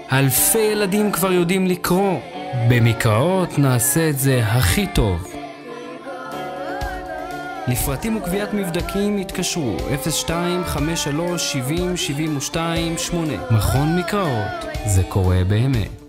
אלפי ילדים כבר יודעים לקרוא. במקראות נעשה את זה הכי טוב. לפרטים וקביעת מבדקים התקשרו 0253 70 72 8. מכון מקראות, זה קורה באמת.